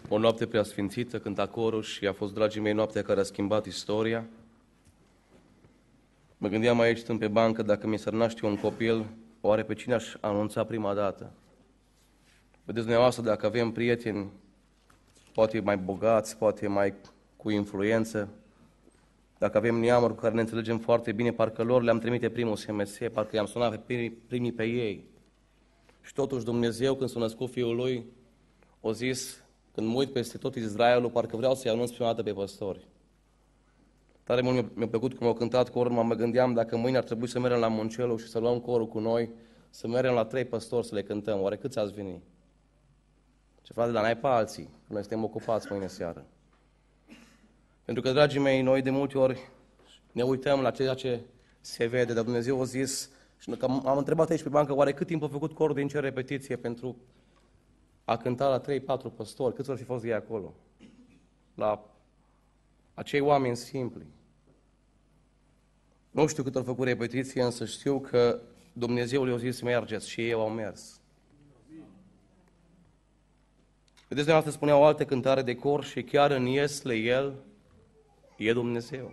O noapte preasfințită, cânta corul și a fost, dragii mei, noaptea care a schimbat istoria. Mă gândeam aici, stând pe bancă, dacă mi s-ar naște un copil, oare pe cine aș anunța prima dată? Vedeți dumneavoastră, dacă avem prieteni, poate mai bogați, poate mai cu influență, dacă avem neamuri cu care ne înțelegem foarte bine, parcă lor le-am trimite primul SMS, parcă i-am sunat pe primii pe ei. Și totuși Dumnezeu, când s-a născut Fiul Lui, a zis, când mă uit peste tot Israelul, parcă vreau să-i anunț prima dată pe păstori. Tare mult mi-a plăcut cum au cântat corul, mă gândeam dacă mâine ar trebui să mergem la Muncelu și să luăm corul cu noi, să mergem la 3 păstori să le cântăm. Oare câți ați veni? Ce frate, dar n-ai pe alții, noi suntem ocupați mâine seară. Pentru că, dragii mei, noi de multe ori ne uităm la ceea ce se vede, dar Dumnezeu a zis, și am întrebat aici pe bancă, oare cât timp a făcut corul din ce repetiție pentru a cânta la 3-4 păstori? Câți vor fi fost ei acolo? La acei oameni simpli. Nu știu cât au făcut repetiție, însă știu că Dumnezeu le-a zis mergeți și ei au mers. Vedeți, dumneavoastră spunea o altă cântare de cor și chiar în Iesle El e Dumnezeu.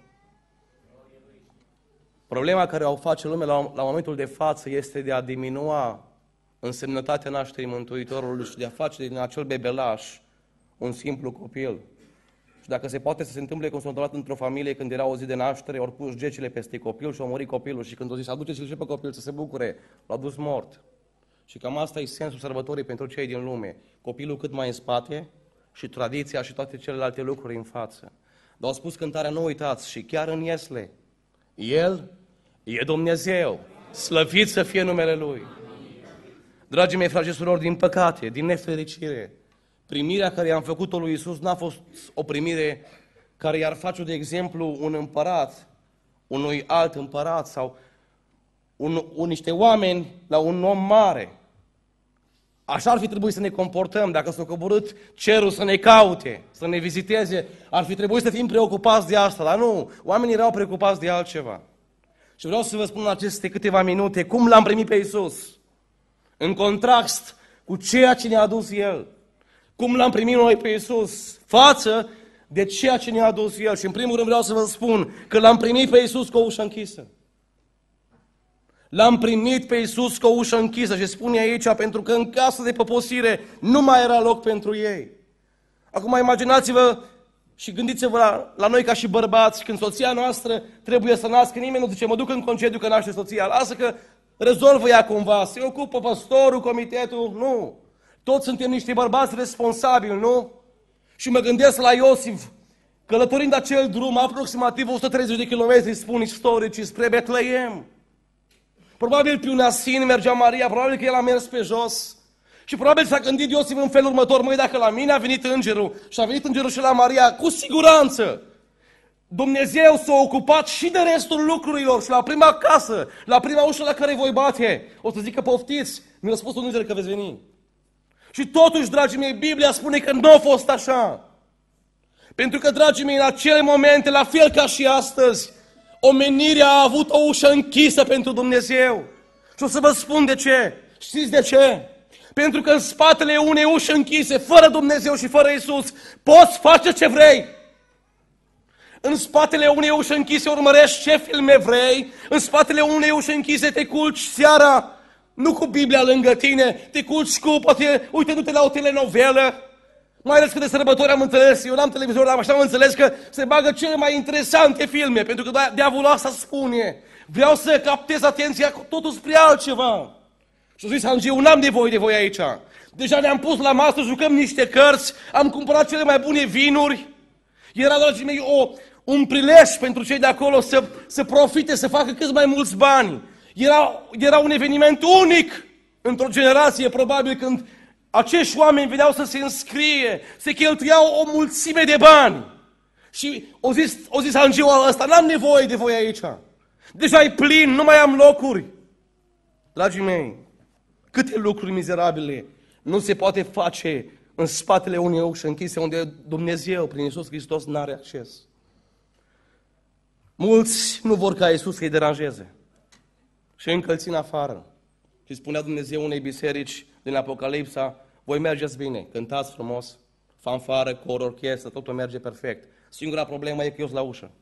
Problema care o face lumea la momentul de față este de a diminua însemnătatea nașterii Mântuitorului și de a face din acel bebelaș un simplu copil. Și dacă se poate să se întâmple cum s-a întâmplat într-o familie când era o zi de naștere, ori pus gecile peste copil și a murit copilul și când o zis aduceți-l și pe copil să se bucure, l-a dus mort. Și cam asta e sensul sărbătorii pentru cei din lume. Copilul cât mai în spate și tradiția și toate celelalte lucruri în față. Dar au spus cântarea, nu uitați, și chiar în Iesle, El e Dumnezeu, slăvit să fie numele Lui. Dragii mei, frate și surori, din păcate, din nefericire, primirea care i-am făcut-o lui Iisus n-a fost o primire care i-ar face, de exemplu, un împărat, unui alt împărat sau niște oameni la un om mare. Așa ar fi trebuit să ne comportăm, dacă s-a coborât cerul să ne caute, să ne viziteze, ar fi trebuit să fim preocupați de asta, dar nu, oamenii erau preocupați de altceva. Și vreau să vă spun în aceste câteva minute cum l-am primit pe Iisus, în contrast cu ceea ce ne-a adus El. Cum l-am primit noi pe Iisus față de ceea ce ne-a adus El. Și în primul rând vreau să vă spun că l-am primit pe Iisus cu o ușă închisă. L-am primit pe Iisus cu o ușă închisă și spune aici, pentru că în casă de poposire nu mai era loc pentru ei. Acum imaginați-vă și gândiți-vă la noi ca și bărbați, când soția noastră trebuie să nască, nimeni nu zice, mă duc în concediu că naște soția, lasă că rezolvă ea cumva, se ocupă păstorul, comitetul, nu. Toți suntem niște bărbați responsabili, nu? Și mă gândesc la Iosif, călătorind acel drum, aproximativ 130 de kilometri, spun istoricii, spre Betleem. Probabil pe un asin mergea Maria, probabil că el a mers pe jos. Și probabil s-a gândit Iosif în felul următor, măi, dacă la mine a venit îngerul și a venit îngerul și la Maria, cu siguranță Dumnezeu s-a ocupat și de restul lucrurilor și la prima casă, la prima ușă la care voi bate, o să zică poftiți, mi-a spus un înger că veți veni. Și totuși, dragii mei, Biblia spune că nu a fost așa. Pentru că, dragii mei, în acele momente, la fel ca și astăzi, omenirea a avut o ușă închisă pentru Dumnezeu. Și o să vă spun de ce. Știți de ce? Pentru că în spatele unei uși închise, fără Dumnezeu și fără Iisus, poți face ce vrei. În spatele unei uși închise urmărești ce filme vrei, în spatele unei uși închise te culci seara, nu cu Biblia lângă tine, te culci cu, poate, uite-te la o telenovelă, mai ales că de sărbători am înțeles, eu n-am televizor, dar așa am înțeles că se bagă cele mai interesante filme, pentru că diavolul asta spune, vreau să captez atenția totul spre altceva. Și-a zis Angiu, n-am nevoie de voi aici, deja ne-am pus la masă, jucăm niște cărți, am cumpărat cele mai bune vinuri, era, dragii mei, un prilej pentru cei de acolo să profite, să facă cât mai mulți bani. Era un eveniment unic într-o generație, probabil, când acești oameni veneau să se înscrie, se cheltuiau o mulțime de bani. Și o zis Angiul ăsta, n-am nevoie de voi aici. Deja e plin, nu mai am locuri. Dragii mei, câte lucruri mizerabile nu se poate face în spatele unei uși închise, unde Dumnezeu, prin Iisus Hristos, n-are acces. Mulți nu vor ca Iisus să-i deranjeze și încălți în afară. Și spunea Dumnezeu unei biserici din Apocalipsa, voi mergeți bine, cântați frumos, fanfară, cor, orchestră, totul merge perfect. Singura problemă e că eu sunt la ușă.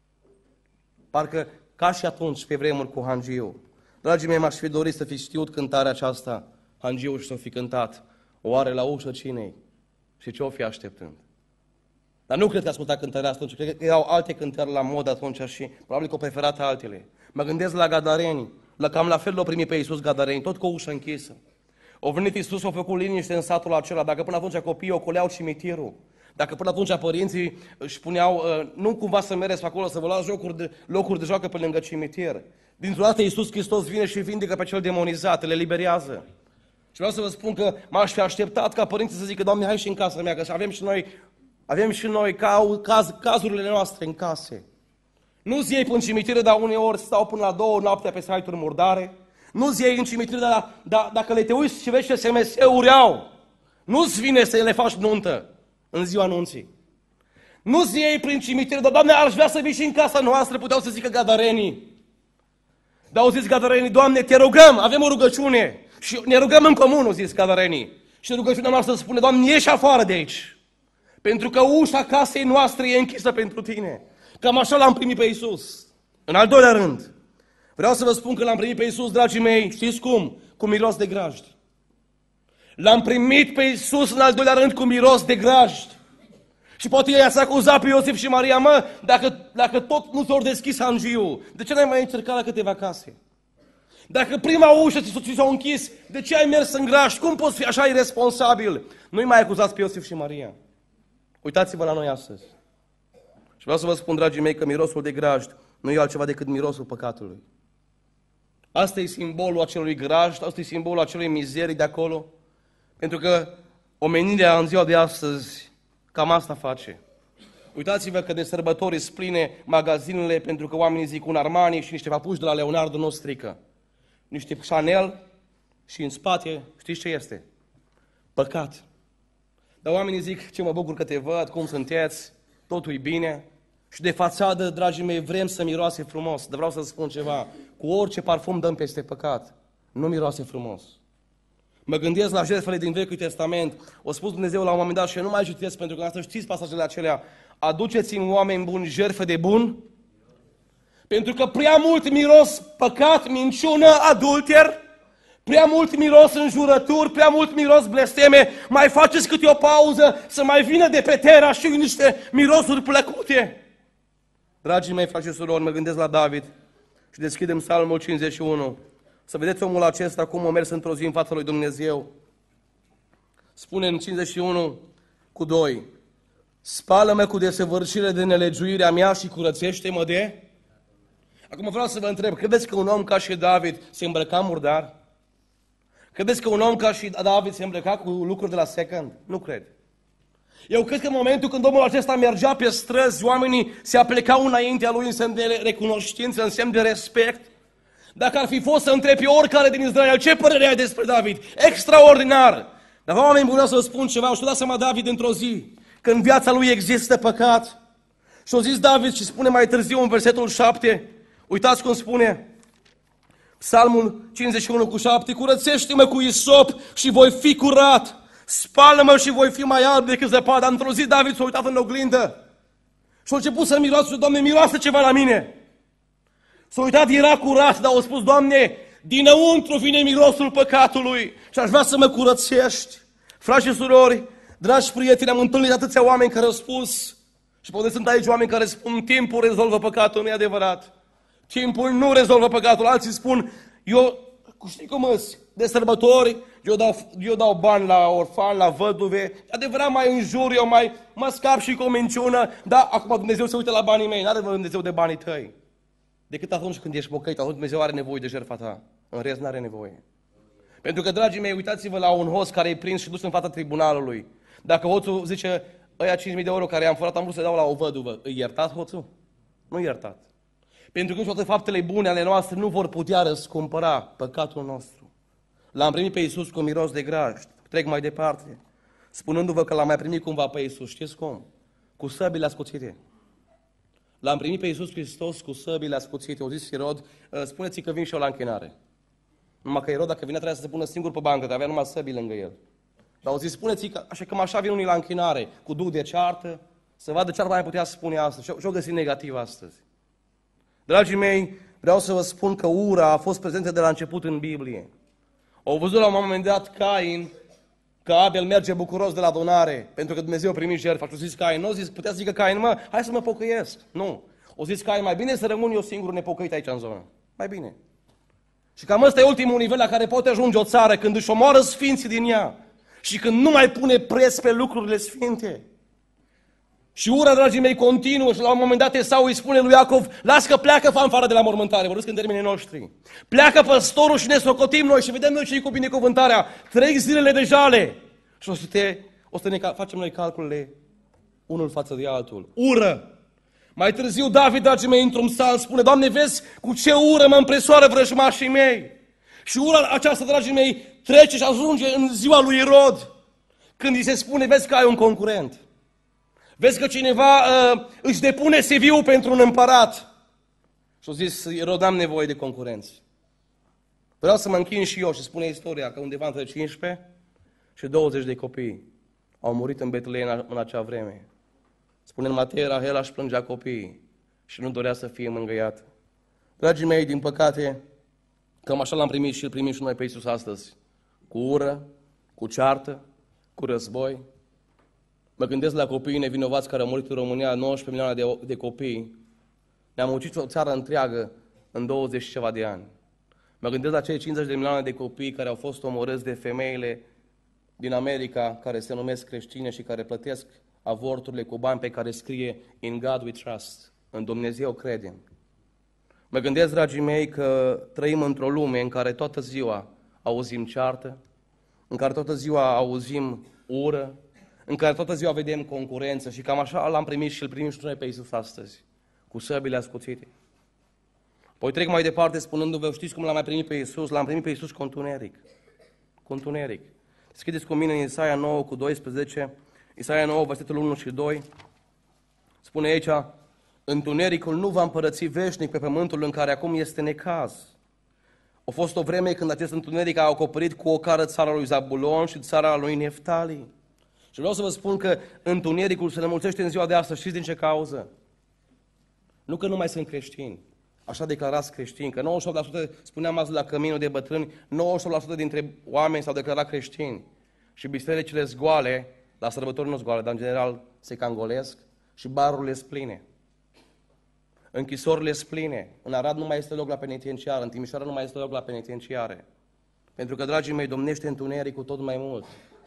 Parcă ca și atunci, pe vremuri cu Hangiu. Dragii mei, m-aș fi dorit să fi știut cântarea aceasta, Hangiu, și să fi cântat. Oare la ușă cine-i? Și ce o fi așteptând? Dar nu cred că asculta cântarea atunci, cred că erau alte cântări la mod atunci și probabil că o preferat altele. Mă gândesc la gadareni, cam la fel l-au primit pe Iisus gadareni, tot cu o ușă închisă. Au venit Iisus, au făcut liniște în satul acela, dacă până atunci copiii ocoleau cimitirul, dacă până atunci părinții își spuneau, nu cumva să mereți acolo, să vă luați locuri de joacă pe lângă cimitir. Dintr-o dată Iisus Hristos vine și vindecă pe cel demonizat, le eliberează. Și vreau să vă spun că m-aș fi așteptat ca părinții să zică, Doamne, hai și în casa mea, că avem și noi cazurile noastre în case. Nu-ți iei până în cimitire, dar uneori stau până la 2 noaptea pe site-uri murdare. Nu-ți iei în cimitire, dar dacă le te uiți și vezi ce SMS-uri au, nu-ți vine să le faci nuntă în ziua anunții. Nu-ți iei prin cimitire, dar Doamne, aș vrea să vii și în casa noastră, puteau să zică gadarenii. Dar au zis gadarenii, Doamne, te rugăm, avem o rugăciune. Și ne rugăm în comun, au zis gadarenii. Și rugăciunea noastră spune, Doamne, ieși afară de aici. Pentru că ușa casei noastre e închisă pentru tine. Cam așa l-am primit pe Iisus. În al doilea rând, vreau să vă spun că l-am primit pe Iisus, dragii mei, știți cum? Cu miros de grajd. L-am primit pe Iisus în al doilea rând cu miros de grajd. Și poate ei ați acuzat pe Iosif și Maria, mă, dacă tot nu ți-au deschis hangiul, de ce n-ai mai încercat la câteva case? Dacă prima ușă ți s-a închis, de ce ai mers în grajd? Cum poți fi așa irresponsabil? Nu-i mai acuzați pe Iosif și Maria. Uitați-vă la noi astăzi. Și vreau să vă spun, dragii mei, că mirosul de grajd nu e altceva decât mirosul păcatului. Asta e simbolul acelui grajd, asta e simbolul acelei mizerii de acolo. Pentru că omenirea în ziua de astăzi cam asta face. Uitați-vă că de sărbători îți pline magazinele pentru că oamenii zic un Armani și niște papuși de la Leonardo nu strică. Niște Chanel și în spate, știți ce este? Păcat. Dar oamenii zic, ce mă bucur că te văd, cum sunteți, totul e bine. Și de fațadă, dragii mei, vrem să miroase frumos. Dar vreau să spun ceva, cu orice parfum dăm peste păcat, nu miroase frumos. Mă gândesc la jertfele din Vechiul Testament. O spus Dumnezeu la un moment dat și eu nu mai citesc pentru că asta știți pasajele acelea. Aduceți-mi oameni buni jertfe de bun. Pentru că prea mult miros păcat, minciună, adulter, prea mult miros înjurături, prea mult miros blesteme. Mai faceți câte o pauză să mai vină de pe terra și niște mirosuri plăcute. Dragii mei, frați și surori, mă gândesc la David și deschidem Psalmul 51. Să vedeți omul acesta cum a mers într-o zi în fața lui Dumnezeu. Spune în 51:2: spală-mă cu desăvârșire de nelegiuirea mea și curățește-mă de... Acum vreau să vă întreb, credeți că un om ca și David se îmbrăca murdar? Credeți că un om ca și David se îmbrăca cu lucruri de la second? Nu cred. Eu cred că în momentul când omul acesta mergea pe străzi, oamenii se aplecau înaintea lui în semn de recunoștință, în semn de respect. Dacă ar fi fost să întrebi oricare din Israel, ce părere ai despre David? Extraordinar! Dar oameni buni, vreau să vă spun ceva, și-o dat seama David într-o zi, că în viața lui există păcat. Și-o zis David și spune mai târziu în versetul 7, uitați cum spune, Psalmul 51:7, curățește-mă cu isop și voi fi curat, spală-mă și voi fi mai alb decât zăpada. Într-o zi David s-a uitat în oglindă și a început să miroase și Doamne, miroase ceva la mine. S-a uitat, era curat, dar a spus, Doamne, dinăuntru vine mirosul păcatului și aș vrea să mă curățești. Frați și surori, dragi prieteni, am întâlnit atâția oameni care au spus, și poate sunt aici oameni care spun, timpul rezolvă păcatul, nu e adevărat. Timpul nu rezolvă păcatul. Alții spun, eu, știi cum îs, de sărbători, eu dau bani la orfani, la văduve, adevărat mai înjur, eu mai mă scap și cu o minciună, dar acum Dumnezeu se uită la banii mei, n-are Dumnezeu de banii tăi. Decât atunci când ești pocăit, atunci Dumnezeu are nevoie de jertfa ta. În rest n-are nevoie. Pentru că, dragii mei, uitați-vă la un hoț care e prins și dus în fața tribunalului. Dacă hoțul zice, ăia 5.000 de euro care i-am furat, am vrut să dau la o văduvă, îi iertat hoțul? Nu iertat. Pentru că niciodată faptele bune ale noastre nu vor putea răscumpăra păcatul nostru. L-am primit pe Iisus cu miros de grajd. Trec mai departe, spunându-vă că l-am mai primit cumva pe Iisus. Știți cum? Cu săbile ascuțite. L-am primit pe Iisus Hristos cu săbile ascuțite. O zis Irod, spuneți că vin și eu la închinare. Numai că Irod, dacă vinea, trebuia să se pună singur pe bancă, că avea numai săbii lângă el. Dar au zis, spuneți că așa cum așa vin unii la închinare, cu duh de ceartă, să vadă ce ar mai putea spune astăzi. Și-o găsit negativ astăzi. Dragii mei, vreau să vă spun că ura a fost prezentă de la început în Biblie. Au văzut la un moment dat Cain, că Abel merge bucuros de la adunare, pentru că Dumnezeu a primit jertfa. Și a zis Cain, nu zis, putea să zică Cain, mă, hai să mă pocăiesc. Nu. O zis Cain, mai bine să rămân eu singur nepocăit aici în zonă. Mai bine. Și cam ăsta e ultimul nivel la care poate ajunge o țară, când își omoară sfinții din ea. Și când nu mai pune preț pe lucrurile sfinte. Și ura, dragii mei, continuă și la un moment dat Esau îi spune lui Iacov, las că pleacă fanfara de la mormântare, vorbesc în termenii noștri. Pleacă păstorul și ne socotim noi și vedem noi ce-i cu binecuvântarea. 3 zilele de jale. Și o să ne facem noi calculele unul față de altul. Ură! Mai târziu David, dragii mei, într-un psalm spune, Doamne, vezi cu ce ură mă împresoară vrăjmașii mei. Și ura aceasta, dragii mei, trece și ajunge în ziua lui Irod. Când îi se spune, vezi că ai un concurent. Vezi că cineva își depune CV-ul pentru un împărat. Și-a zis, Irod, am nevoie de concurenți. Vreau să mă închin și eu și spune istoria că undeva între 15 și 20 de copii au murit în Betleem în acea vreme. Spune în Matei, Rahela își plângea copiii și nu dorea să fie mângâiată. Dragii mei, din păcate, cam așa l-am primit și îl primim și noi pe Iisus astăzi. Cu ură, cu ceartă, cu război. Mă gândesc la copiii nevinovați care au murit în România, 19 milioane de copii. Ne-am muncit o țară întreagă în 20 și ceva de ani. Mă gândesc la cei 50 de milioane de copii care au fost omorâți de femeile din America, care se numesc creștine și care plătesc avorturile cu bani pe care scrie In God we trust. În Dumnezeu credem. Mă gândesc, dragii mei, că trăim într-o lume în care toată ziua auzim ceartă, în care toată ziua auzim ură, în care toată ziua vedem concurență și cam așa l-am primit și îl primim și noi pe Iisus astăzi, cu săbile ascuțite. Poi trec mai departe spunându-vă, știți cum l-am mai primit pe Iisus? L-am primit pe Iisus cu întuneric. Cu întuneric. Deschideți cu mine în Isaia 9 cu 12, Isaia 9, versetul 1 și 2. Spune aici, întunericul nu va împărăți veșnic pe pământul în care acum este necaz. A fost o vreme când acest întuneric a acoperit cu o cară țara lui Zabulon și țara lui Neftali. Și vreau să vă spun că întunericul se înmulțește în ziua de astăzi. Știți din ce cauză? Nu că nu mai sunt creștini. Așa declarați creștini, că 98%, spuneam azi la căminul de bătrâni, 98% dintre oameni s-au declarat creștini. Și bisericile zgoale, la sărbători nu zgoale, dar în general se cam golesc și barurile sunt pline. Închisorile sunt pline. În Arad nu mai este loc la penitenciar, în Timișoara nu mai este loc la penitenciare. Pentru că, dragii mei, domnește întunericul tot mai mult.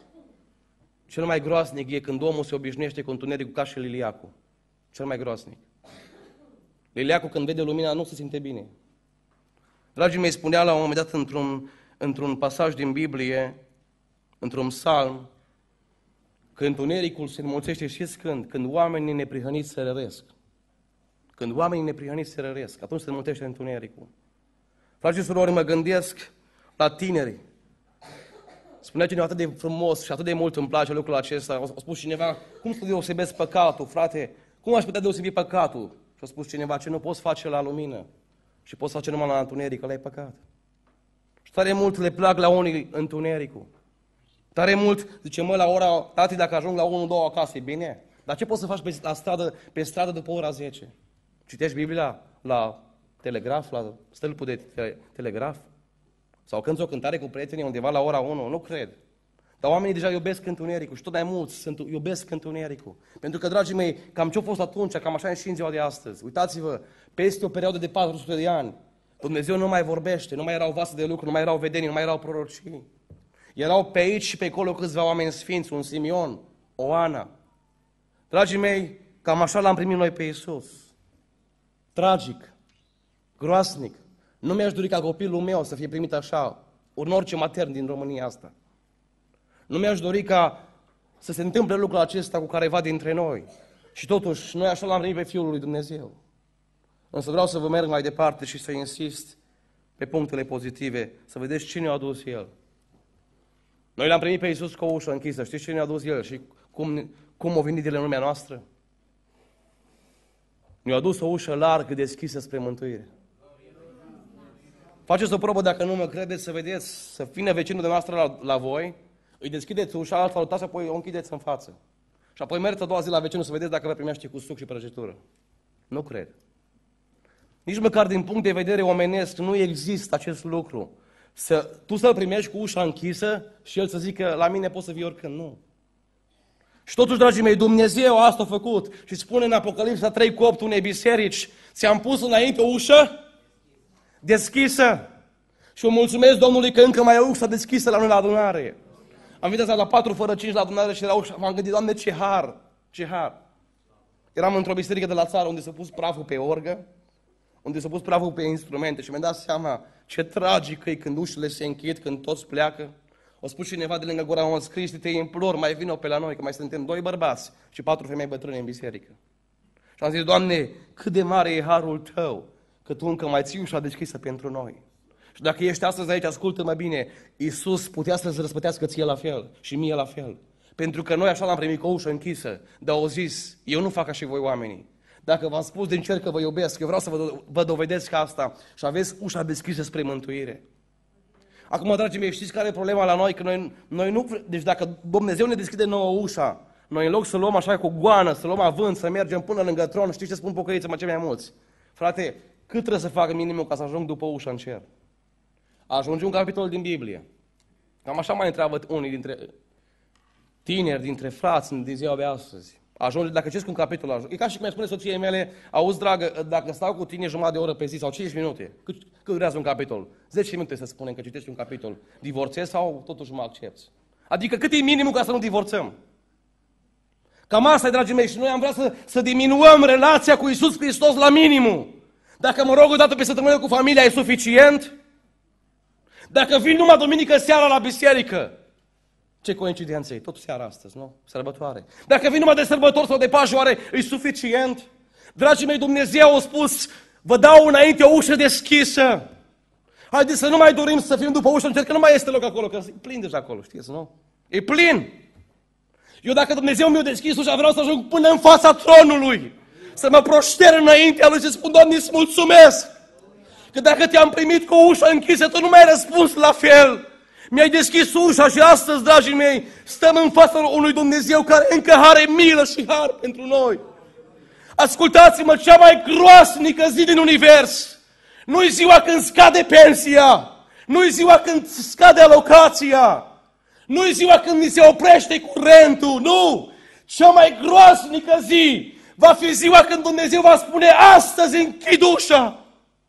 Cel mai groasnic e când omul se obișnuiește cu întunericul ca și liliacul. Cel mai groasnic. Liliacul când vede lumina nu se simte bine. Dragii mei, spunea la un moment dat într-un pasaj din Biblie, într-un psalm, că întunericul se înmulțește, știți când? Când oamenii neprihăniți se răresc. Când oamenii neprihăniți se răresc, atunci se înmulțește întunericul. Frați și surori, mă gândesc la tineri. Spunea cineva atât de frumos și atât de mult îmi place lucrul acesta. A spus cineva, cum să deosebesc păcatul, frate? Cum aș putea deosebi păcatul? Și a spus cineva, ce nu poți face la lumină și poți face numai la întuneric, ăla e păcat. Și tare mult le plac la unii întunericul. Tare mult, zice, mă, la ora, tati, dacă ajung la 1-2 acasă, e bine? Dar ce poți să faci pe stradă după ora 10? Citești Biblia la telegraf, la stâlpul de telegraf? Sau cânti o cântare cu prietenii undeva la ora 1? Nu cred. Dar oamenii deja iubesc întunericul și tot mai mulți iubesc întunericul. Pentru că, dragii mei, cam ce-a fost atunci, cam așa e și în ziua de astăzi. Uitați-vă, peste o perioadă de 400 de ani, Dumnezeu nu mai vorbește, nu mai erau vase de lucru, nu mai erau vedenii, nu mai erau prorocii. Erau pe aici și pe acolo câțiva oameni sfinți, un Simeon, o Ana. Dragii mei, cam așa l-am primit noi pe Iisus. Tragic, groasnic. Nu mi-aș dori ca copilul meu să fie primit așa, în orice matern din România asta. Nu mi-aș dori ca să se întâmple lucrul acesta cu careva dintre noi. Și totuși, noi așa l-am primit pe Fiul lui Dumnezeu. Însă vreau să vă merg mai departe și să insist pe punctele pozitive, să vedeți cine a adus El. Noi l-am primit pe Iisus cu o ușă închisă. Știți cine a adus El și cum a venit El în lumea noastră? Ne-a adus o ușă largă deschisă spre mântuire. Faceți o probă dacă nu mă credeți, să vedeți, să vină vecinul de noastră la voi, Îi deschideți ușa, îl salutați și apoi o închideți în față. Și apoi mergeți a doua zi la vecinul să vedeți dacă vă primește cu suc și prăjitură. Nu cred. Nici măcar din punct de vedere omenesc nu există acest lucru. Tu să-l primești cu ușa închisă și el să zică, la mine poți să vii oricând. Nu. Și totuși, dragii mei, Dumnezeu asta a făcut și spune în Apocalipsa 3 cu 8 unei biserici, ți-am pus înainte o ușă deschisă. Și eu mulțumesc Domnului că încă mai e ușa deschisă la noi la adunare. Am venit la 4 fără 5 la adunare și era ușa, m-am gândit, Doamne, ce har, ce har. Eram într-o biserică de la țară unde s-a pus praful pe orgă, unde s-a pus praful pe instrumente și mi-am dat seama ce tragic e când ușile se închid, când toți pleacă. O spus cineva de lângă gura, am scris, te implor, mai vină pe la noi, că mai suntem 2 bărbați și 4 femei bătrâne în biserică. Și am zis, Doamne, cât de mare e harul Tău, că Tu încă mai ții ușa deschisă pentru noi. Și dacă ești astăzi aici, ascultă-mă bine, Iisus putea să-ți răspătească ție la fel și mie la fel. Pentru că noi așa l-am primit cu o ușă închisă, dar au zis, eu nu fac ca și voi oamenii. Dacă v-am spus din cer că vă iubesc, eu vreau să vă dovedesc asta și aveți ușa deschisă spre mântuire. Acum, dragii mei, știți care e problema la noi? Că noi nu... Deci dacă Dumnezeu ne deschide nouă ușa, noi în loc să luăm așa cu goană, să luăm avânt, să mergem până lângă tron, știți ce spun pocăiții, mă, cei mai mulți? Frate, cât trebuie să fac minimul ca să ajung după ușa în cer? Ajunge un capitol din Biblie. Cam așa mai întreabă unii dintre tineri, dintre frați din ziua de astăzi. Ajunge, dacă citesc un capitol, ajunge. E ca și cum îmi spune soției mele, auzi, dragă, dacă stau cu tine jumătate de oră pe zi sau 5 minute, cât durează un capitol? 10 minute să spunem că citești un capitol. Divorțezi sau totuși mă accepți? Adică cât e minimul ca să nu divorțăm? Cam asta e, dragii mei, și noi am vrea să diminuăm relația cu Iisus Hristos la minimum. Dacă mă rog o dată pe săptămână cu familia, e suficient? Dacă vin numai duminică seara la biserică, ce coincidență e, tot seara astăzi, nu? Sărbătoare. Dacă vin numai de sărbători sau de Paști, oare e suficient? Dragii mei, Dumnezeu a spus, vă dau înainte o ușă deschisă. Haideți să nu mai dorim să fim după ușă, încerc că nu mai este loc acolo, că e plin deja acolo, știți, nu? E plin. Eu dacă Dumnezeu mi-a deschis ușa, vreau să ajung până în fața tronului, să mă proșter înaintea Lui și să spun, Doamne, îți mulțumesc. Că dacă te-am primit cu ușa închisă, tu nu mi-ai răspuns la fel. Mi-ai deschis ușa și astăzi, dragii mei, stăm în fața unui Dumnezeu care încă are milă și har pentru noi. Ascultați-mă, cea mai groasnică zi din univers nu-i ziua când scade pensia, nu-i ziua când scade alocația, nu-i ziua când ni se oprește curentul, nu! Cea mai groasnică zi va fi ziua când Dumnezeu va spune, astăzi închid ușa.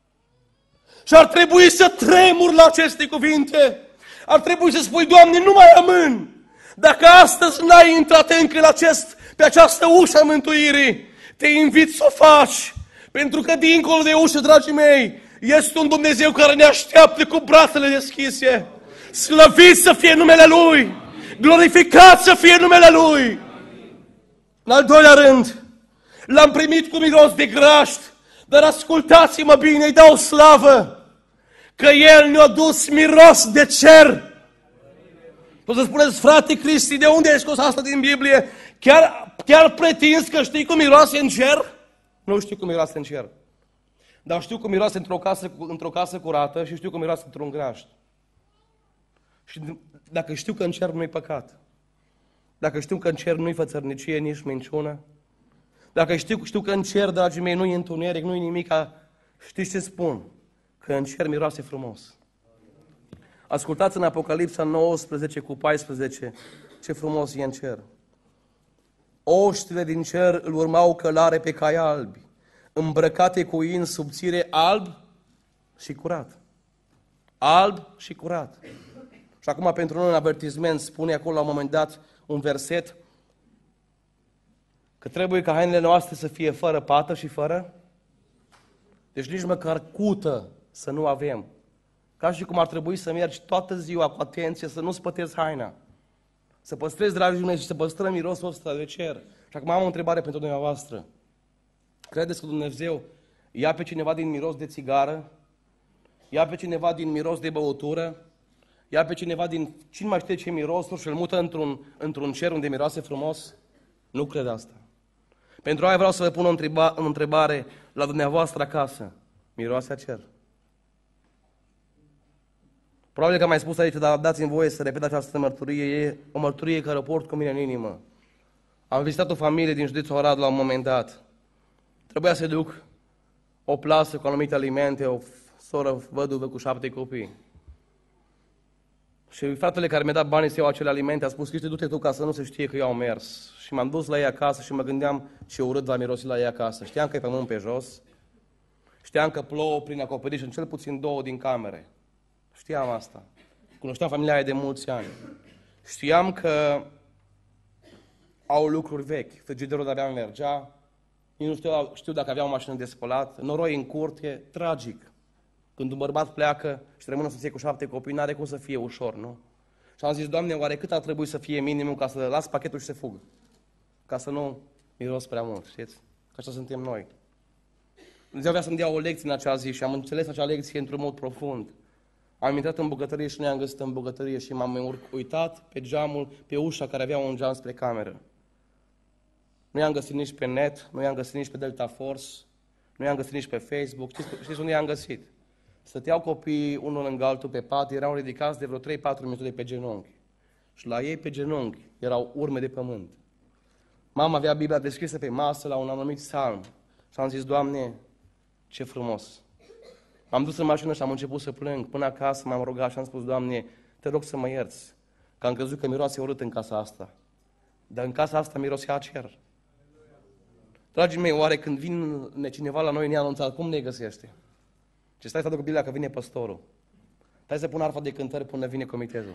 Și ar trebui să tremur la aceste cuvinte. Ar trebui să spui, Doamne, nu mai amân. Dacă astăzi n-ai intrat încă pe această ușă a mântuirii, te invit să o faci. Pentru că dincolo de ușă, dragii mei, este un Dumnezeu care ne așteaptă cu brațele deschise. Slăvit să fie numele Lui! Glorificat să fie numele Lui! În al doilea rând, l-am primit cu miros de graști, dar ascultați-mă bine, îi dau slavă, că El ne-a dus miros de cer. Poți să spuneți, frate Cristi, de unde ai scos asta din Biblie? Chiar pretinzi că știi cum miroase în cer? Nu știu cum miroase în cer. Dar știu cum miroase într-o casă curată și știu cum miroase într-un grajd. Și dacă știu că în cer nu-i păcat, dacă știu că în cer nu-i fățărnicie, nici minciună, dacă știu că în cer, dragii mei, nu-i întuneric, nu-i nimic, știți ce spun? Că în cer miroase frumos. Ascultați în Apocalipsa 19 cu 14 ce frumos e în cer. Oștile din cer îl urmau călare pe cai albi, îmbrăcate cu in subțire alb și curat. Alb și curat. Și acum pentru noi un avertisment spune acolo la un moment dat un verset că trebuie ca hainele noastre să fie fără pată și fără, deci nici măcar cută să nu avem. Ca și cum ar trebui să mergi toată ziua cu atenție, să nu spătezi haina. Să păstrezi, dragii mei, și să păstrăm mirosul ăsta de cer. Și acum am o întrebare pentru dumneavoastră. Credeți că Dumnezeu ia pe cineva din miros de țigară? Ia pe cineva din miros de băutură? Ia pe cineva din cine mai știe ce mirosuri și îl mută într-un cer unde miroase frumos? Nu cred asta. Pentru aia vreau să vă pun o întrebare la dumneavoastră acasă. Miroase a cer? Probabil că am mai spus aici, dar dați-mi voie să repet această mărturie. E o mărturie care o port cu mine în inimă. Am vizitat o familie din județul Arad la un moment dat. Trebuia să duc o plasă cu anumite alimente, o soră văduvă cu 7 copii. Și fratele care mi-a dat banii să iau acele alimente a spus: Cristi, du-te tu ca să nu se știe că eu am mers. Și m-am dus la ei acasă și mă gândeam ce urât va mirosi la ei acasă. Știam că e pământ pe jos, știam că plouă prin acoperiș în cel puțin 2 din camere. Știam asta. Cunoșteam familia aia de mulți ani. Știam că au lucruri vechi. Frigiderul de-abia mergea. Nici nu știu dacă avea o mașină de spălat. Noroi în curte, tragic. Când un bărbat pleacă și rămâne soție cu 7 copii, n-are cum să fie ușor, nu? Și am zis: Doamne, oare cât ar trebui să fie minimum ca să las pachetul și să fug? Ca să nu miros prea mult, știți? Că așa suntem noi. Dumnezeu vrea să-mi dea o lecție în acea zi și am înțeles acea lecție într-un mod profund. Am intrat în bucătărie și nu i-am găsit în bucătărie și m-am uitat pe geamul, pe ușa care avea un geam spre cameră. Nu i-am găsit nici pe net, nu i-am găsit nici pe Delta Force, nu i-am găsit nici pe Facebook. Știți unde i-am găsit? Stăteau copiii unul lângă altul pe pat, erau ridicați de vreo 3-4 minute de pe genunchi. Și la ei pe genunchi erau urme de pământ. Mama avea Biblia deschisă pe masă la un anumit psalm. Și am zis: Doamne, ce frumos! M-am dus în mașină și am început să plâng. Până acasă m-am rugat și am spus: Doamne, te rog să mă ierți, că am crezut că miroase urât în casa asta. Dar în casa asta mirosea cer. Dragii mei, oare când vine cineva la noi neanunțat, cum ne găsește? Ce stai să aduc Biblia că vine păstorul. Stai să pun arfa de cântări până vine comitezul.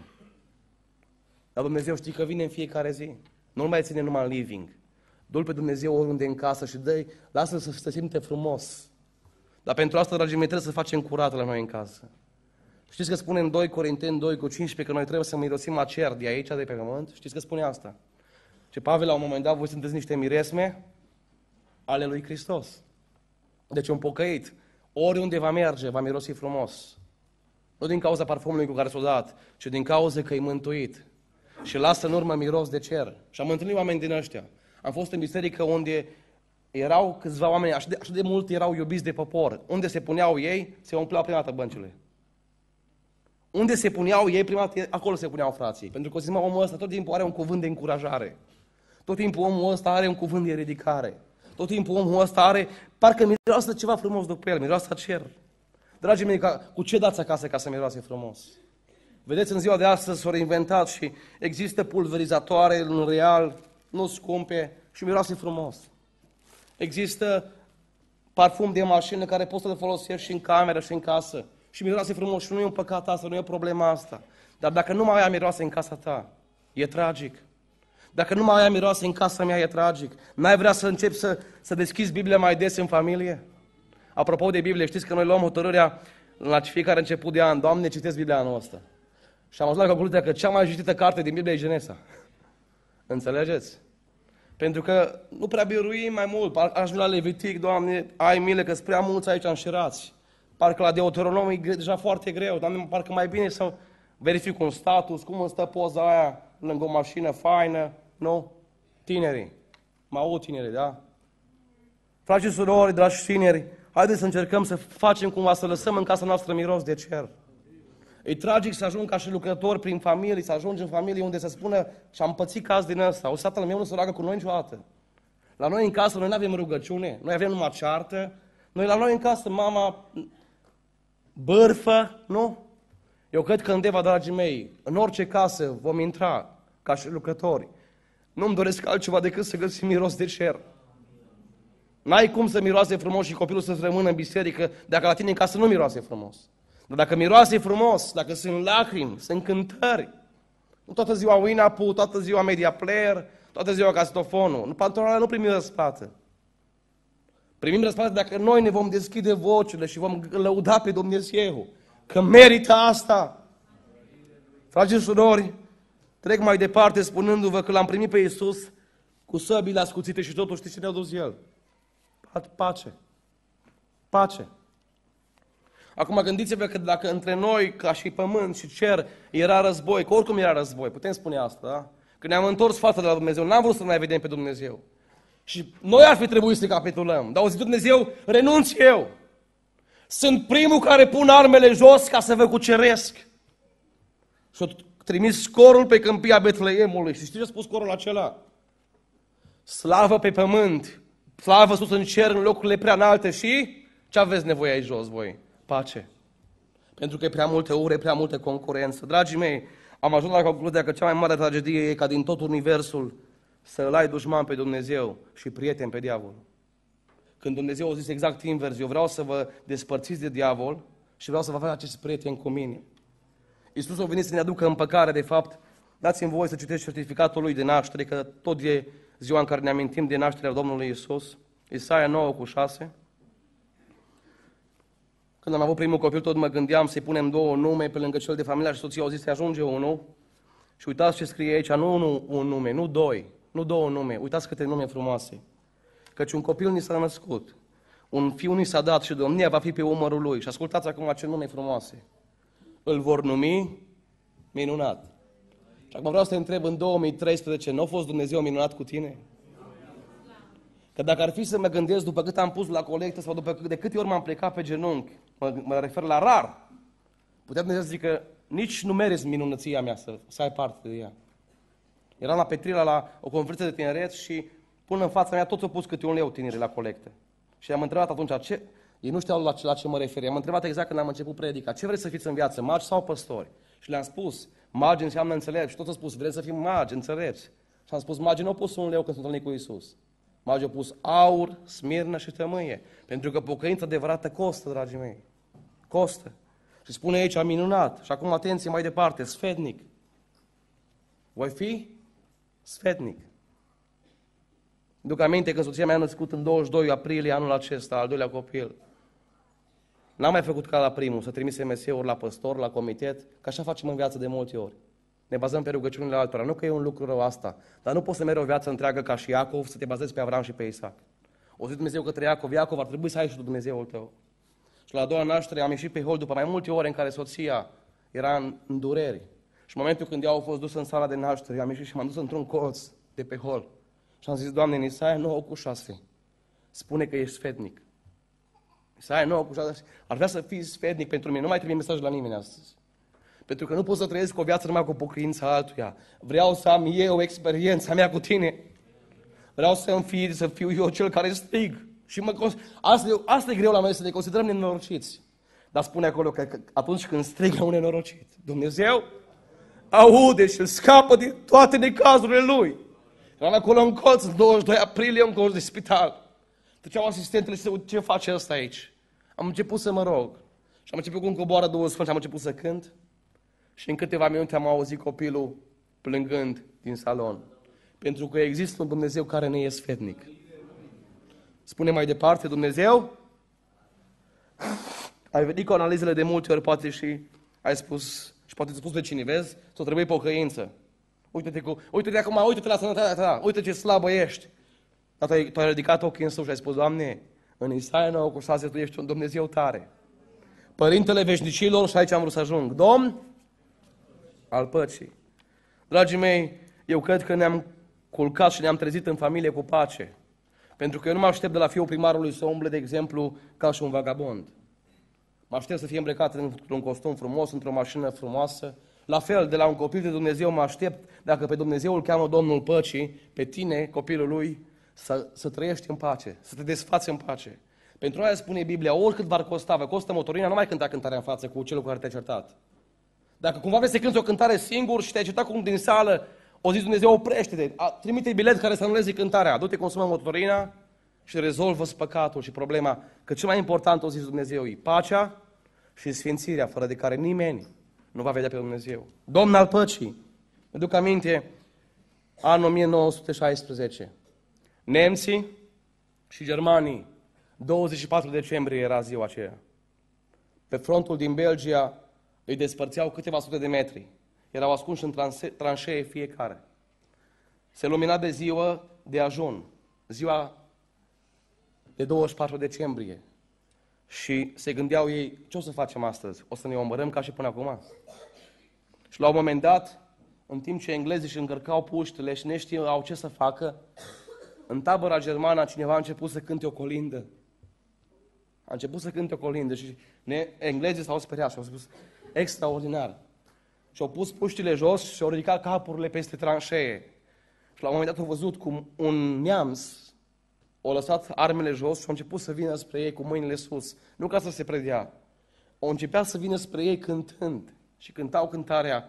Dar Dumnezeu știi că vine în fiecare zi. Nu-L mai ține numai în living. Du-L pe Dumnezeu oriunde în casă și dă-i, lasă-L să se simte frumos. Dar pentru asta, dragii mei, trebuie să facem curat la noi în casă. Știți că spune în 2 Corinteni 2:15 că noi trebuie să mirosim a cer de aici, de pe pământ? Știți că spune asta? Ce Pavel la un moment dat: voi sunteți niște miresme ale lui Hristos. Deci un pocăit, oriunde va merge, va mirosi frumos. Nu din cauza parfumului cu care s-a dat, ci din cauza că e mântuit. Și lasă în urmă miros de cer. Și am întâlnit oameni din ăștia. Am fost în biserică unde erau câțiva oameni, așa de mult erau iubiți de popor. Unde se puneau ei, se umpleau prima dată băncile. Unde se puneau ei, prima dată, acolo se puneau frații. Pentru că, zic, omul ăsta tot timpul are un cuvânt de încurajare. Tot timpul omul ăsta are un cuvânt de ridicare. Tot timpul omul ăsta are, parcă miroase ceva frumos după el, miroase a cer. Dragii mei, cu ce dați acasă ca să miroase frumos? Vedeți, în ziua de astăzi s-au reinventat și există pulverizatoare în real, nu scumpe și miroase frumos. Există parfum de mașină care poți să-l folosești și în cameră și în casă. Și miroase frumos și nu e un păcat asta, nu e o problemă asta. Dar dacă nu mai ai miroase în casa ta, e tragic. Dacă nu mai ai miroase în casa mea, e tragic. N-ai vrea să începi să deschizi Biblia mai des în familie? Apropo de Biblie, știți că noi luăm hotărârea la fiecare început de an: Doamne, citesc Biblia anul ăsta. Și am ajuns la concluzia că cea mai citită carte din Biblie e Genesa. Înțelegeți? Pentru că nu prea biruim mai mult. Ajung la Levitic: Doamne, ai milă că-s prea mulți aici înșirați. Parcă la Deuteronom e deja foarte greu. Doamne, parcă mai bine să verific un status, cum îmi stă poza aia lângă o mașină faină. Nu? Tinerii. Mă aud tinerii, da? Frați și surori, dragi tineri, haideți să încercăm să facem cumva, să lăsăm în casa noastră miros de cer. E tragic să ajung ca și lucrători prin familie, să ajungi în familie unde se spună: și am pățit caz din ăsta, o tatăl meu nu se roagă cu noi niciodată. La noi în casă noi nu avem rugăciune, noi avem numai ceartă, noi la noi în casă mama bârfă, nu? Eu cred că undeva, dragii mei, în orice casă vom intra ca și lucrători, nu-mi doresc altceva decât să găsim miros de cer. N-ai cum să miroase frumos și copilul să-ți rămână în biserică dacă la tine în casă nu miroase frumos. Dar dacă miroase frumos, dacă sunt lacrimi, sunt cântări, nu toată ziua Winamp, toată ziua Media Player, toată ziua casetofonul, patronala nu primim răsplată. Primim răsplată dacă noi ne vom deschide vocile și vom lăuda pe Dumnezeu că merită asta. Frați și surori, trec mai departe spunându-vă că l-am primit pe Iisus cu săbile ascuțite și totuși știți ce ne-a dus El? Pace. Pace. Acum gândiți-vă că dacă între noi, ca și pământ și cer, era război, că oricum era război, putem spune asta, da? Că ne-am întors față de la Dumnezeu, n-am vrut să mai vedem pe Dumnezeu. Și noi ar fi trebuit să capitulăm. Dar au zis Dumnezeu: renunț eu. Sunt primul care pun armele jos ca să vă cuceresc. Și a trimis scorul pe câmpia Betleemului. Și știți ce a spus scorul acela? Slavă pe pământ, slavă sus în cer, în locurile prea înalte și ce aveți nevoie aici jos voi? Pace. Pentru că e prea multe ure, prea multă concurență. Dragii mei, am ajuns la concluzia că cea mai mare tragedie e ca din tot universul să îl ai dușman pe Dumnezeu și prieten pe diavol. Când Dumnezeu a zis exact invers, eu vreau să vă despărțiți de diavol și vreau să vă faceți prieteni cu mine. Iisus a venit să ne aducă împăcare, de fapt. Dați-mi voie să citesc certificatul lui de naștere, că tot e ziua în care ne amintim de nașterea Domnului Iisus. Isaia 9:6. Când am avut primul copil, tot mă gândeam să-i punem 2 nume pe lângă cel de familie și soția au zis să ajunge unul. Și uitați ce scrie aici, nu un nume, nu 2, nu 2 nume, uitați câte nume frumoase. Căci un copil ni s-a născut, un fiu ni s-a dat și domnia va fi pe umărul lui. Și ascultați acum ce nume frumoase. Îl vor numi Minunat. Și acum vreau să te întreb, în 2013, nu a fost Dumnezeu minunat cu tine? Că dacă ar fi să mă gândesc după cât am pus la colectă sau de câte ori m-am plecat pe genunchi, mă refer la rar, putea Dumnezeu să zică, nici nu meriți minunăția mea să ai parte de ea. Eram la Petrila la o conferință de tineret și până în fața mea toți au pus câte 1 leu tinerii la colectă. Și am întrebat atunci, ei nu știau la ce mă refer. Am întrebat exact când am început predica, ce vreți să fiți în viață, magi sau păstori? Și le-am spus, magi înseamnă înțelepți. Și toți au spus, vreți să fim magi, înțelepți. Și am spus, magii nu au pus 1 leu când s-au întâlnit cu Iisus. Magii au pus aur, smirnă și tămâie. Pentru că pocăința adevărată costă, dragii mei. Costă. Și spune aici, minunat. Și acum atenție mai departe, sfetnic. Voi fi sfetnic. Duc aminte că soția mea a născut în 22 aprilie anul acesta, al 2-lea copil. N-am mai făcut ca la primul, să trimis SMS-uri la păstor, la comitet, că așa facem în viață de multe ori. Ne bazăm pe rugăciunile altora. Nu că e un lucru rău asta, dar nu poți să mergi o viață întreagă ca și Iacov, să te bazezi pe Avram și pe Isaac. O zi Dumnezeu către Iacov, Iacov, ar trebui să ai și tu Dumnezeul tău. Și la a doua naștere am ieșit pe hol după mai multe ore în care soția era în durere. Și în momentul când ea a fost dusă în sala de naștere, am ieșit și m-am dus într-un colț de pe hol. Și am zis, Doamne, în Isaia 9:6, spune că ești sfetnic. Isaia 9:6, ar vrea să fii sfetnic pentru mine. Nu mai trebuie mesaj la nimeni astăzi. Pentru că nu pot să trăiesc o viață numai cu pocăința altuia. Vreau să am eu experiența mea cu tine. Vreau să fiu eu cel care strig. Și asta e greu la noi, să ne considerăm nenorociți. Dar spune acolo că atunci când strig la un nenorocit, Dumnezeu aude și îl scapă din toate necazurile lui. Eram acolo în colț, în 22 aprilie, în colț de spital. Treceau asistentele și se ce face ăsta aici? Am început să mă rog. Și am început cu un coboară 2 sfânt și am început să cânt. Și în câteva minute am auzit copilul plângând din salon. Pentru că există un Dumnezeu care ne e sfetnic. Spune mai departe, Dumnezeu, ai venit cu analizele de multe ori, poate și ai spus, și poate ți-a spus pe cine, vezi, ți-o trebuie pocăință. Uite-te acum, uite-te la sănătatea ta, uite ce slabă ești. Dar tu ai ridicat ochii în sus și ai spus, Doamne, în Isaia 9:6 Tu ești un Dumnezeu tare. Părintele veșnicilor, și aici am vrut să ajung, Domn al păcii. Dragii mei, eu cred că ne-am culcat și ne-am trezit în familie cu pace. Pentru că eu nu mă aștept de la fiul primarului să umble, de exemplu, ca și un vagabond. Mă aștept să fie îmbrăcat într-un costum frumos, într-o mașină frumoasă. La fel, de la un copil de Dumnezeu mă aștept, dacă pe Dumnezeu îl cheamă Domnul Păcii, pe tine, copilul lui, să trăiești în pace, să te desfați în pace. Pentru aia spune Biblia, oricât v-ar costa, vă costă motorina, nu mai cânta cântarea în față cu celul cu care te-ai certat. Dacă cumva vrei să cânti o cântare singur și te-ai certat cu unul din sală, o zis Dumnezeu, oprește-te, trimite bilet care să anuleze cântarea, du-te, consumă motorina și rezolvă-ți păcatul și problema. Că cel mai important, o zis Dumnezeu, e pacea și sfințirea, fără de care nimeni nu va vedea pe Dumnezeu. Domn al păcii. Mă duc aminte, anul 1916. Nemții și germanii, 24 decembrie era ziua aceea. Pe frontul din Belgia îi despărțeau câteva sute de metri. Erau ascunși în tranșee fiecare. Se lumina de ziua de ajun, ziua de 24 decembrie. Și se gândeau ei, ce o să facem astăzi? O să ne omorâm ca și până acum? Și la un moment dat, în timp ce englezii își încărcau puștile și ne știau ce să facă, în tabăra germană cineva a început să cânte o colindă. A început să cânte o colindă și englezii s-au speriat și au spus, extraordinar. Și-au pus puștile jos și au ridicat capurile peste tranșee. Și la un moment dat au văzut cum un neamț a lăsat armele jos și a început să vină spre ei cu mâinile sus. Nu ca să se predea. Au început să vină spre ei cântând. Și cântau cântarea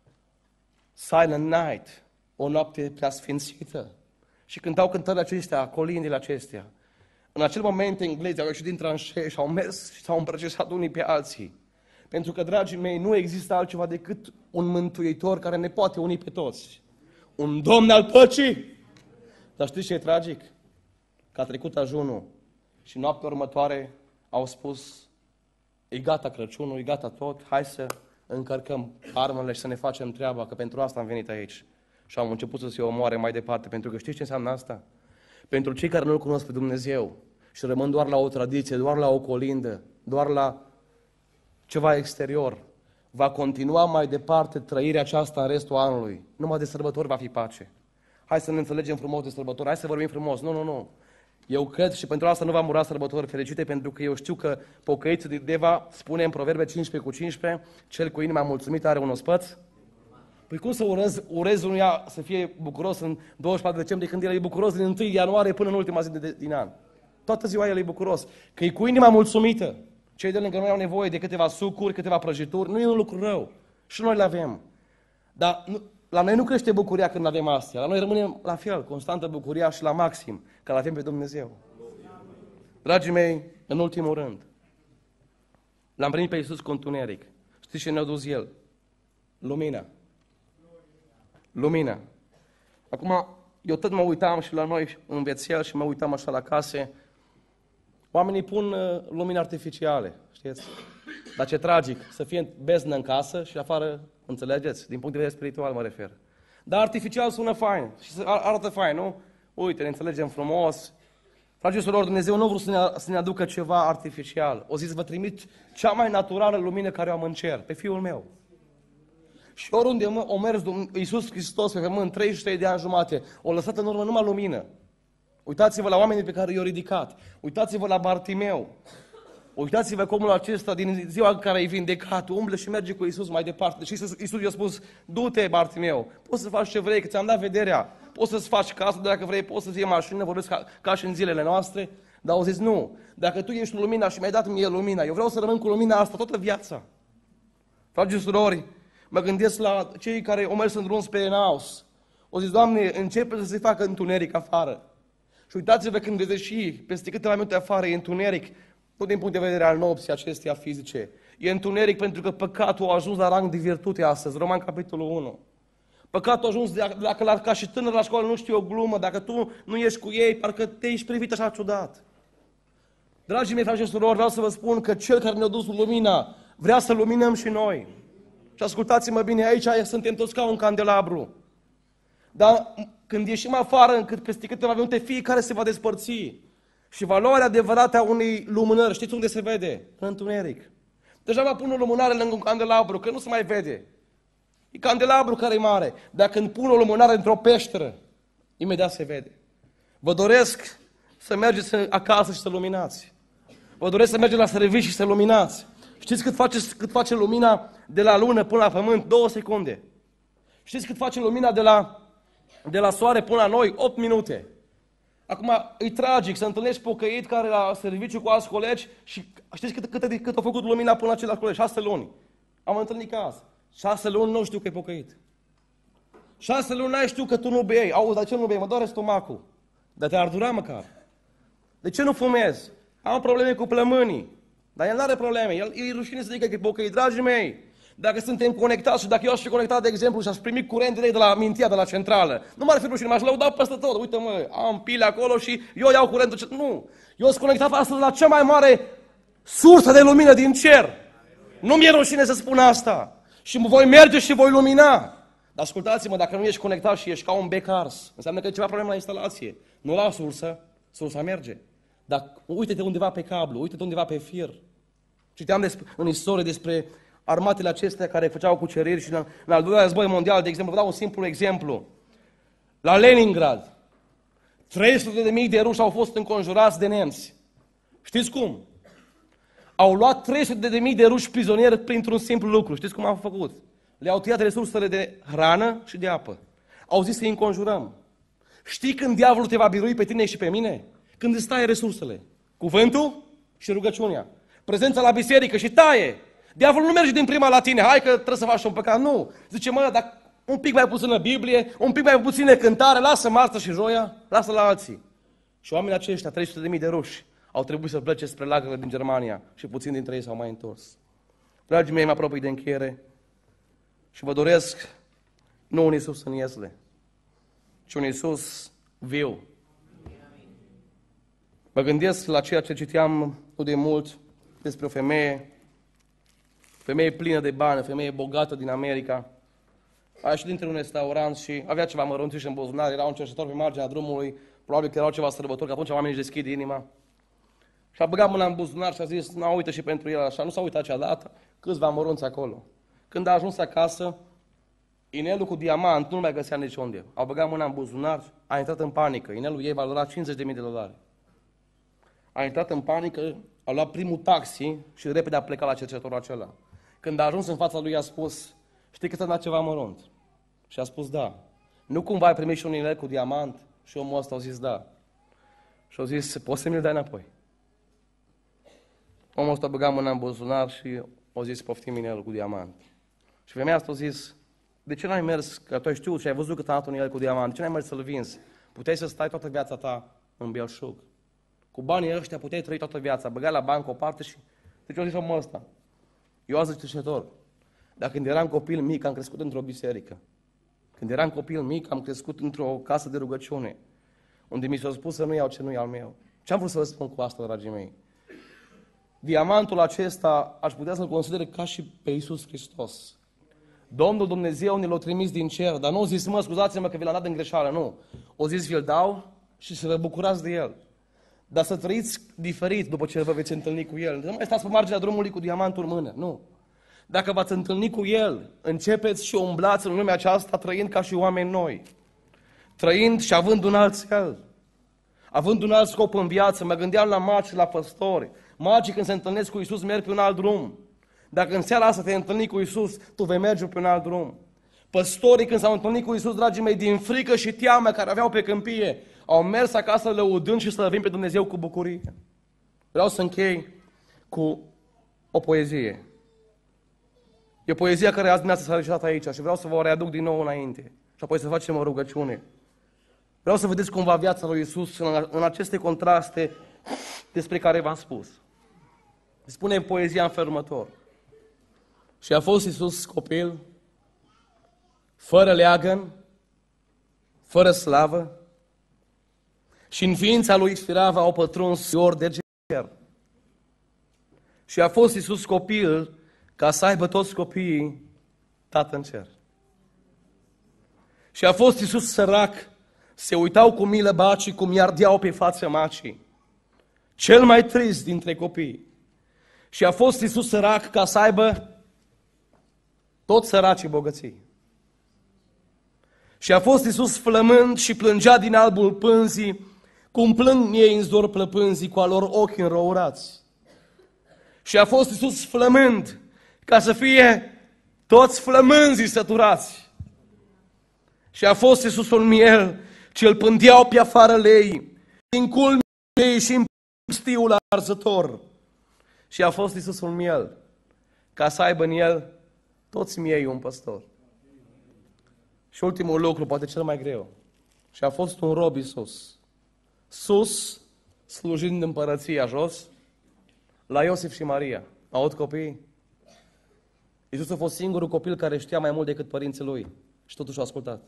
Silent Night, o noapte prea sfințită. Și cântau cântările acestea, colindele acestea. În acel moment englezii au ieșit din tranșee și au mers și s-au îmbrăcisat unii pe alții. Pentru că, dragii mei, nu există altceva decât un mântuitor care ne poate uni pe toți. Un Domn al păcii. Dar știți ce e tragic? Că a trecut ajunul și noaptea următoare au spus e gata Crăciunul, e gata tot, hai să încărcăm armele și să ne facem treaba, că pentru asta am venit aici. Și am început să se omoare mai departe, pentru că știți ce înseamnă asta? Pentru cei care nu-L cunosc pe Dumnezeu și rămân doar la o tradiție, doar la o colindă, doar la ceva exterior, va continua mai departe trăirea aceasta în restul anului. Numai de sărbători va fi pace. Hai să ne înțelegem frumos de sărbători, hai să vorbim frumos. Nu. Eu cred și pentru asta nu v-am urat sărbători fericite, pentru că eu știu că pocăiți de Deva spune în Proverbe 15:15, cel cu inima mulțumită are un ospăț. Păi cum să urez unuia să fie bucuros în 24 decembrie când el e bucuros din 1 ianuarie până în ultima zi din an? Toată ziua el e bucuros, că e cu inima mulțumită. Cei de lângă noi au nevoie de câteva sucuri, câteva prăjituri, nu e un lucru rău. Și noi le avem. Dar la noi nu crește bucuria când avem astea. La noi rămâne la fel, constantă bucuria și la maxim, că l-avem pe Dumnezeu. Dragii mei, în ultimul rând, l-am primit pe Iisus cu întuneric. Știți ce ne-a dus El? Lumina. Lumina. Acum, eu tot mă uitam și la noi în Vețel și mă uitam așa la case. Oamenii pun lumini artificiale, știți? Dar ce tragic, să fie beznă în casă și afară, înțelegeți? Din punct de vedere spiritual mă refer. Dar artificial sună fain și arată fain, nu? Uite, ne înțelegem frumos. Frații și surori, Dumnezeu nu a vrut să ne aducă ceva artificial. O zis, vă trimit cea mai naturală lumină care o am în cer, pe Fiul meu. Și oriunde o mers Iisus Hristos pe pământ, 33 de ani jumate, o lăsat în urmă numai lumină. Uitați-vă la oamenii pe care i-au ridicat. Uitați-vă la Bartimeu. Uitați-vă cum omul acesta din ziua în care e vindecat, umblă și merge cu Iisus mai departe. Și Iisus i-a spus, du-te Bartimeu, poți să faci ce vrei, că ți-am dat vederea. Poți să-ți faci casă, dacă vrei, poți să-ți iei mașină, vorbesc ca și în zilele noastre. Dar au zis, nu, dacă tu ești lumina și mi-ai dat mie lumina, eu vreau să rămân cu lumina asta toată viața. Frații și surori, mă gândesc la cei care au mers în drum spre Emaus. O zis, Doamne, începe să se facă întuneric afară. Și uitați-vă când veți ieși, peste câteva minute afară, e întuneric, nu din punct de vedere al nopții acesteia fizice. E întuneric pentru că păcatul a ajuns la rang de virtute astăzi, Roman capitolul 1. Păcatul a ajuns, dacă ca și tânăr la școală nu știi o glumă, dacă tu nu ești cu ei, parcă te ești privit așa ciudat. Dragii mei, frați și surori, vreau să vă spun că Cel care ne-a dus lumina vrea să luminăm și noi. Și ascultați-mă bine, aici suntem toți ca un candelabru. Dar când ieșim afară, încât peste câteva minute, fiecare se va despărți. Și valoarea adevărată a unei lumânări, știți unde se vede? În întuneric. Deja pun o lumânare lângă un candelabru, că nu se mai vede. E candelabru care e mare. Dar când pun o lumânare într-o peșteră, imediat se vede. Vă doresc să mergeți acasă și să luminați. Vă doresc să mergeți la serviciu și să luminați. Știți cât face lumina de la lună până la pământ? 2 secunde. Știți cât face lumina de la soare până la noi? 8 minute. Acum, e tragic să întâlnești pocăit care la serviciu cu alți colegi și știți cât a făcut lumina până la ceilalți colegi? 6 luni. Am întâlnit caz. 6 luni nu știu că e pocăit. 6 luni n-ai știu că tu nu bei. Auzi, dar ce nu bei? Mă doare stomacul. Dar te-ar dura măcar. De ce nu fumezi? Am probleme cu plămânii. Dar el nu are probleme. El e rușine să zică că e pocăit. Dragii mei, dacă suntem conectați și dacă eu aș fi conectat, de exemplu, și aș primi curent direct de la Mintea, de la centrală, nu m-ar fi rușine, m-aș lăuda peste tot. Uite mă, am pile acolo și eu iau curentul. Nu, eu sunt conectat astăzi la cea mai mare sursă de lumină din cer. Nu mi-e rușine să spun asta. Și voi merge și voi lumina. Dar ascultați-mă, dacă nu ești conectat și ești ca un bec ars, înseamnă că e ceva problemă la instalație. Nu la sursă, sursa merge. Dar uite-te undeva pe cablu, uite-te undeva pe fir. Citeam în istorie despre armatele acestea care făceau cuceriri și în al doilea război mondial, de exemplu, vă dau un simplu exemplu. La Leningrad, 300.000 de ruși au fost înconjurați de nemți. Știți cum? Au luat 300.000 de ruși prizonieri printr-un simplu lucru. Știți cum au făcut? Le-au tăiat resursele de hrană și de apă. Au zis să-i înconjurăm. Știi când diavolul te va birui pe tine și pe mine? Când îți taie resursele. Cuvântul și rugăciunea. Prezența la biserică și taie. Diavolul nu merge din prima la tine. Hai că trebuie să faci un păcat. Nu. Zice, mă, dar un pic mai puțină Biblie, un pic mai puțină cântare, lasă marță și joia, lasă la alții. Și oamenii aceștia, 300.000 de ruși, au trebuit să plece spre lagările din Germania și puțini dintre ei s-au mai întors. Dragii mei, mă apropii de încheiere și vă doresc nu un Iisus în iesle, ci un Iisus viu. Mă gândesc la ceea ce citeam nu de mult despre o femeie plină de bani, o femeie bogată din America. A ieșit dintr-un restaurant și avea ceva mărunțiși în buzunar, era un cerșetor pe marginea drumului, probabil că erau ceva sărbători, că atunci oamenii își deschid inima. Și a băgat mâna în buzunar și a zis, nu, uite și pentru el așa, nu s-a uitat acea dată, câțiva mărunți acolo. Când a ajuns acasă, inelul cu diamant nu mai găsea niciunde. Au băgat mâna în buzunar, a intrat în panică. Inelul ei valora $50.000. A intrat în panică, a luat primul taxi și repede a plecat la cercetătorul acela. Când a ajuns în fața lui, a spus, știi că ți-a dat ceva mărunt? Și a spus, da. Nu cumva ai primit și un inel cu diamant? Și omul ăsta a zis, da. Și a zis, poți să mi-l dai înapoi? Omul ăsta a băgat mâna în buzunar și a zis, poftim inelul cu diamant. Și femeia asta a zis, de ce n-ai mers, că tu ai știut și ai văzut că ți-a dat un inel cu diamant, de ce n-ai mers să-l vinzi? Puteai să stai toată viața ta în belșug. Cu banii ăștia puteai trăi toată viața, băgai la bancă o parte și... Deci a zis omul ăsta, eu azi cercetător, dar când eram copil mic am crescut într-o biserică. Când eram copil mic am crescut într-o casă de rugăciune, unde mi s-a spus să nu iau ce nu e al meu. Ce am vrut să vă spun cu asta, dragii mei? Diamantul acesta aș putea să-l consider ca și pe Iisus Hristos. Domnul Dumnezeu ne l-a trimis din cer, dar nu a zis, mă, scuzați-mă că vi l-am dat în greșeală, nu. O zis, vi-l dau și să vă bucurați de el. Dar să trăiți diferit după ce vă veți întâlni cu el. Nu mai stați pe marginea drumului cu diamantul în mână, nu. Dacă v-ați întâlni cu el, începeți și umblați în lumea aceasta trăind ca și oameni noi. Trăind și având un alt cel. Având un alt scop în viață. Mă gândeam la magi și la păstori. Magii când se întâlnesc cu Iisus merg pe un alt drum. Dacă în seara asta te întâlni cu Iisus, tu vei merge pe un alt drum. Păstorii când s-au întâlnit cu Iisus, dragii mei, din frică și teamă care aveau pe câmpie, au mers acasă lăudând și slăvind pe Dumnezeu cu bucurie. Vreau să închei cu o poezie. E poezia care azi dimineața s-a recitat aici și vreau să vă o readuc din nou înainte. Și apoi să facem o rugăciune. Vreau să vedeți cumva viața lui Iisus în aceste contraste despre care v-am spus. Spune poezia în felul următor. Și a fost Iisus copil, fără leagăn, fără slavă, și în ființa lui firavă au pătruns ori de cer. Și a fost Iisus copil ca să aibă toți copiii Tată în cer. Și a fost Iisus sărac, se uitau cu milă bacii cum i-ardeau pe față macii, cel mai trist dintre copii. Și a fost Iisus sărac ca să aibă toți săracii bogății. Și a fost Iisus flămând și plângea din albul pânzii, cum plâng ei în zdor plăpânzii cu a lor ochi înrourați. Și a fost Iisus flămând ca să fie toți flămânzii săturați. Și a fost Iisus un miel ce îl pândeau pe afară lei, din culmii ei și în stiul arzător. Și a fost Iisus un miel ca să aibă în el toți miei un păstor. Și ultimul lucru, poate cel mai greu. Și a fost un rob Iisus. Sus, slujind împărăția, jos, la Iosif și Maria. Aud copiii? Iisus a fost singurul copil care știa mai mult decât părinții lui. Și totuși a ascultat.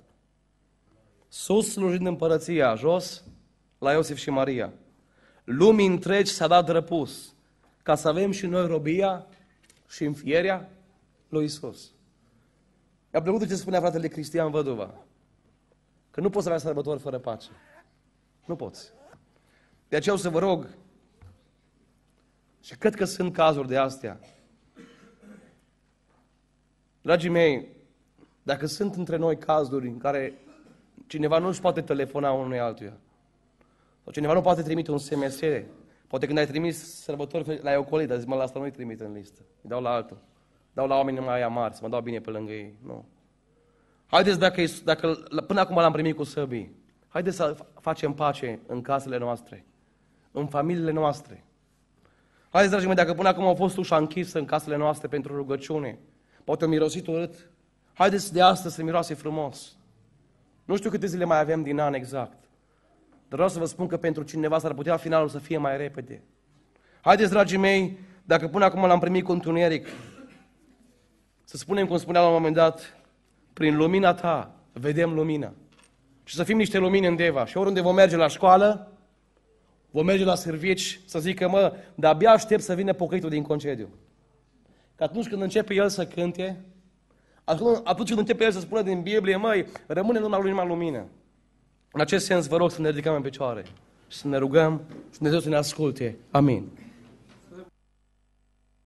Sus, slujind împărăția, jos, la Iosif și Maria. Lumii întregi s-a dat răpus, ca să avem și noi robia și înfierea lui Iisus. Mi-a plăcut ce spunea fratele Cristian Văduva, că nu poți avea sărbători fără pace. Nu poți. De aceea o să vă rog, și cred că sunt cazuri de astea. Dragii mei, dacă sunt între noi cazuri în care cineva nu își poate telefona unui altuia, sau cineva nu poate trimite un SMS, poate când ai trimis sărbători la Eucolit, dar zici, mă, la asta nu-i trimite în listă, îi dau la altul. dau la oameni mai amari, să mă dau bine pe lângă ei. Nu. Haideți, dacă până acum l-am primit cu săbii, haideți să facem pace în casele noastre, în familiile noastre. Haideți, dragii mei, dacă până acum a fost ușa închisă în casele noastre pentru rugăciune, poate o mirosit urât, haideți de astăzi să miroase frumos. Nu știu câte zile mai avem din an exact, dar vreau să vă spun că pentru cineva s-ar putea finalul să fie mai repede. Haideți, dragii mei, dacă până acum l-am primit cu întuneric, să spunem, cum spunea la un moment dat, prin lumina ta vedem lumina. Și să fim niște lumini în Deva. Și oriunde vom merge la școală, vom merge la servici, să zică, de-abia aștept să vină pocăitul din concediu. Că atunci când începe el să cânte, atunci când începe el să spună din Biblie, rămâne numai lumină. În acest sens, vă rog să ne ridicăm în picioare și să ne rugăm și Dumnezeu să ne asculte. Amin.